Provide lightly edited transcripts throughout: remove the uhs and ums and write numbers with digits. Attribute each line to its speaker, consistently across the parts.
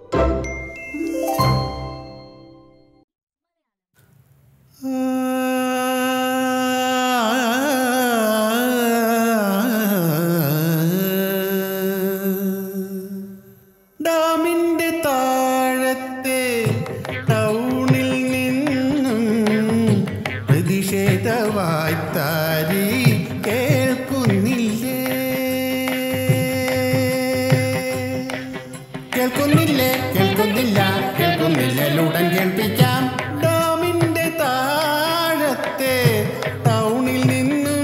Speaker 1: ഡാമിന്റെ താഴത്തെ ടൗണിൽ നിന്നും പ്രതിഷേധവായ്ത്താരി കേൾക്കുന്നില്ലേ കേൾക്കുന്നില്ലേ കേൾക്കുന്നില്ല കേൾക്കുന്നില്ലുടൻ കേൾപ്പിക്കാം. ഡാമിന്റെ താഴത്തെ ടൗണിൽ നിന്നും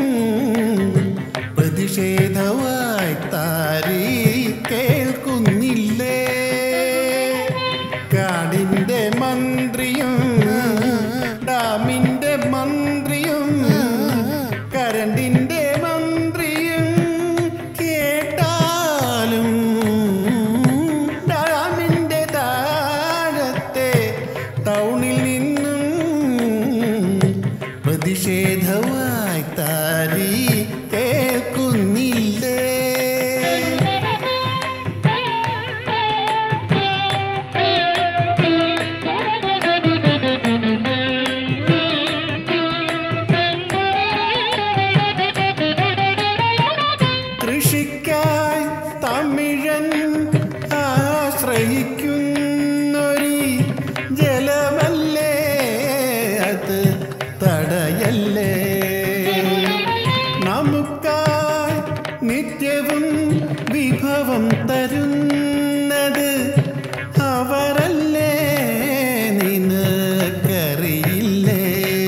Speaker 1: പ്രതിഷേധവായ്ത്താരി കേൾക്കുന്നില്ലേ? കാടിന്റെ മന്ത്രിയും ഡാമിന്റെ മന്ത്രിയും കരണ്ടിന്റെ മന്ത്രിയും കേട്ടാലും ഡാമിന്റെ താഴത്തെ ടൗണിൽ നിന്നും പ്രതിഷേധവായ്ത്താരി കേൾക്കുന്നില്ലേ? കൃഷിക്കായി തമിഴൻ ആശ്രയിക്കുന്നൊരു ജലമല്ലേ, അത് തടയല്ലേ? നമുക്കായി നിത്യവും വിഭവം തരുന്നത് അവരല്ലേ, നിനക്കറിയില്ലേ?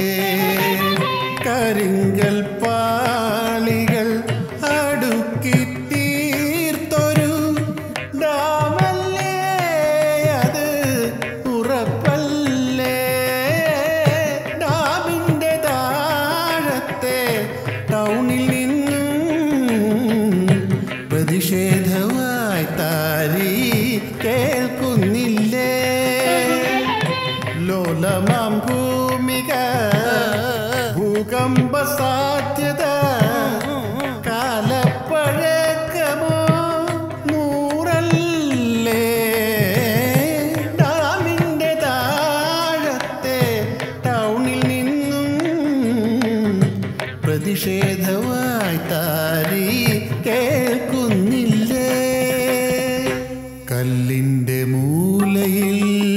Speaker 1: കരിങ്കൽ പാളികൾ അടുക്കി തീർത്തൊരു ഡാമല്ലേ, അത് ഉറപ്പല്ലേ? ഡാമിന്റെ താഴത്തെ ടൗണിൽ നിന്നും പ്രതിഷേധവായ്ത്താരി കേൾക്കുന്നില്ലേ? ലോലമാം ഭൂമിക ഭൂകമ്പ സാധ്യത കാലപ്പഴക്കമോ നൂറല്ലേ? ഡാമിന്റെ താഴത്തെ ടൗണിൽ നിന്നും പ്രതിഷേധവായ്ത്താരി കേൾക്കുന്നില്ലേ? കല്ലിന്റെ മൂലയിൽ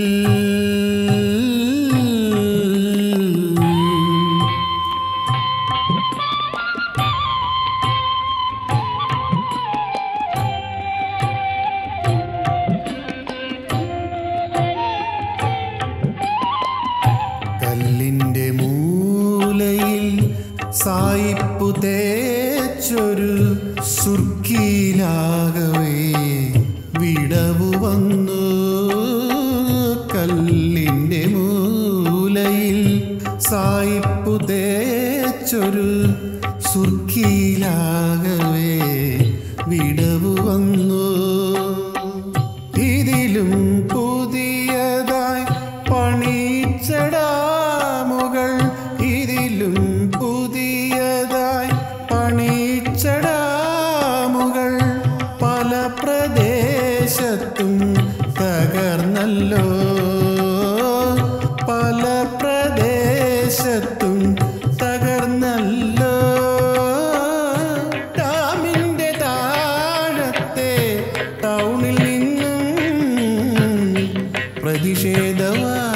Speaker 1: കല്ലിന്റെ മൂലയിൽ സായിപ്പു തേച്ചൊരു സുർക്കിയിലാകവേ വിടവു വന്നു. കല്ലിന്റെ മൂലയിൽ സായിപ്പു തേച്ചൊരു സുർക്കിയിലാകവേ വിടവു വന്നു. ഇതിലും പുതിയതായി പണിച്ച ഡാമുകൾ, ഇതിലും പുതിയതായി പണിച്ച ഡാമുകൾ പല പ്രദേശത്തും തകർന്നല്ലോ, പല പ്രദേശത്തും തകർന്നല്ലോ. ഡാമിന്റെ ടൗണിൽ നിന്നും പ്രതിഷേധവാ